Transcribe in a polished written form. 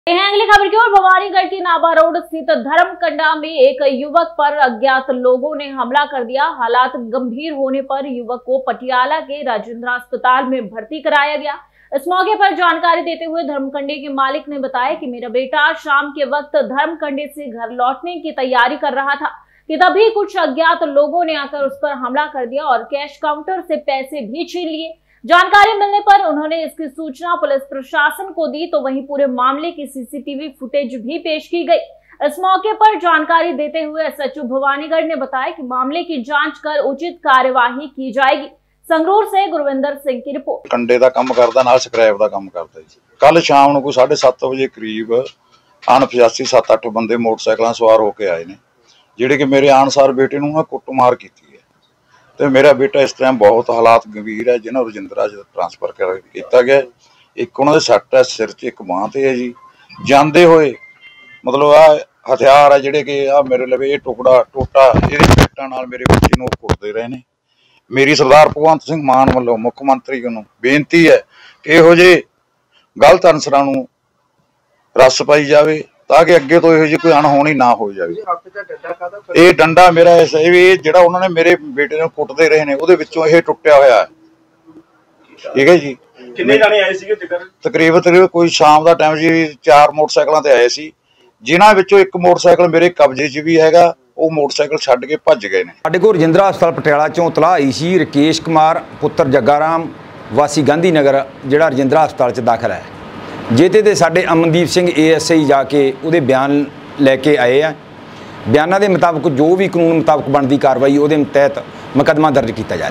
अगली खबर की ओर। भवानीगढ़ की नाभा रोड स्थित धर्मकंडा में एक युवक पर अज्ञात लोगों ने हमला कर दिया। हालात गंभीर होने पर युवक को पटियाला के राजेंद्र अस्पताल में भर्ती कराया गया। इस मौके पर जानकारी देते हुए धर्मकंडे के मालिक ने बताया कि मेरा बेटा शाम के वक्त धर्मकंडे से घर लौटने की तैयारी कर रहा था कि तभी कुछ अज्ञात लोगों ने आकर उस पर हमला कर दिया और कैश काउंटर से पैसे भी छीन लिए। जानकारी मिलने पर उन्होंने इसकी सूचना पुलिस प्रशासन को दी, तो वहीं पूरे मामले की सीसीटीवी फुटेज भी पेश की गई। इस मौके पर जानकारी देते हुए एसएचओ भवानीगढ़ ने बताया कि मामले की जांच कर उचित कार्यवाही की जाएगी। संगरूर से गुरविंदर सिंह की रिपोर्ट। कंडे का काम करता, नाल स्क्रैप का काम करता जी। कल शाम को 7:30 बजे करीब अनपछाती 7-8 बंदे मोटरसाइकिल सवार होके आए ने, जिहड़े कि मेरे आनसार बेटे नूं ना कुੱਟਮਾਰ कीती है। तो मेरा बेटा इस टाइम बहुत हालात गंभीर है, जिन्होंने रजिंद्रा ट्रांसफर किया गया। एक उन्होंने सੱਟ है सिर च, एक बांह ते है जी। जाते हुए मतलब आ हथियार है जिहड़े कि आ मेरे लवे ये टुकड़ा टोटा इहदे पेटां नाल मेरे बच्चे नूं कुੱਟਦੇ रहे ने। मेरी सरदार भगवंत सिंह मान वालों मुख मंत्री नूं बेनती है कि इहो जे गलत अनसरां नूं रस पाई जावे ताकि अगे तो इहो जी कोई अणहोनी ना हो जाए। ये डंडा मेरा जिहड़ा उन्होंने मेरे बेटे नूं कुੱਟਦੇ रहे ने उहदे विचों इह टुੱਟਿਆ होया है। ठीक है जी। किन्ने जाने आए सीगे तकरीबन कोई शाम का टाइम जी 4 मोटरसाइकिलों ते आए सी, जिन्हां विचों एक मोटरसाइकिल मेरे कब्जे 'च भी हैगा। वो मोटरसाइकिल छड्ड के भज गए ने। साडे कोल रजिंद्रा हस्पताल पटियाला चों तलाह आई सी राकेश कुमार पुत्र जग्गा राम वासी गांधी नगर जिहड़ा रजिंद्रा हस्पताल च दाखिल है, जिहते ते साडे अमनदीप सिंह ASI जाके उहदे बयान लैके आए हैं। बयानां दे मुताबक जो भी कानून मुताबक बनदी कार्रवाई उहदे तहत मुकदमा दर्ज किया जा रहा है।